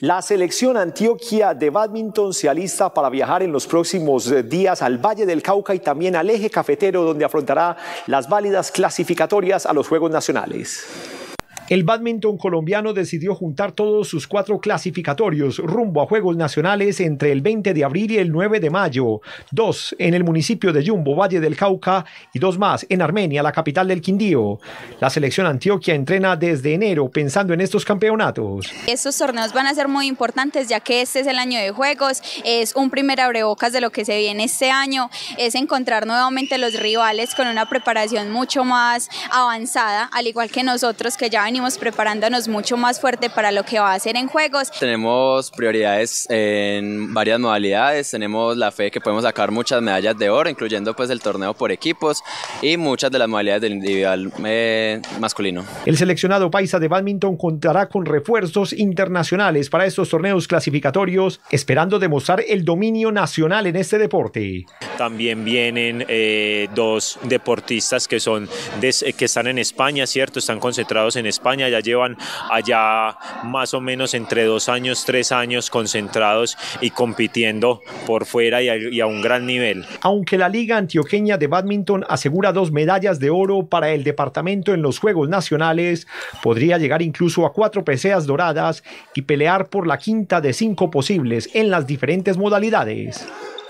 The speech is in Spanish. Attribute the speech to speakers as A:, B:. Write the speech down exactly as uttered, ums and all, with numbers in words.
A: La selección Antioquia de bádminton se alista para viajar en los próximos días al Valle del Cauca y también al Eje Cafetero, donde afrontará las válidas clasificatorias a los Juegos Nacionales. El bádminton colombiano decidió juntar todos sus cuatro clasificatorios rumbo a Juegos Nacionales entre el veinte de abril y el nueve de mayo, dos en el municipio de Yumbo, Valle del Cauca, y dos más en Armenia, la capital del Quindío. La selección Antioquia entrena desde enero pensando en estos campeonatos.
B: Estos torneos van a ser muy importantes, ya que este es el año de Juegos, es un primer abrebocas de lo que se viene este año, es encontrar nuevamente los rivales con una preparación mucho más avanzada, al igual que nosotros, que ya venimos preparándonos mucho más fuerte para lo que va a ser en Juegos.
C: Tenemos prioridades en varias modalidades, tenemos la fe que podemos sacar muchas medallas de oro, incluyendo pues el torneo por equipos y muchas de las modalidades del individual eh, masculino.
A: El seleccionado paisa de bádminton contará con refuerzos internacionales para estos torneos clasificatorios, esperando demostrar el dominio nacional en este deporte.
D: También vienen eh, dos deportistas que, son des, que están en España, ¿cierto? Están concentrados en España. Ya llevan allá más o menos entre dos años, tres años concentrados y compitiendo por fuera y a, y a un gran nivel.
A: Aunque la Liga Antioqueña de Bádminton asegura dos medallas de oro para el departamento en los Juegos Nacionales, podría llegar incluso a cuatro preseas doradas y pelear por la quinta de cinco posibles en las diferentes modalidades.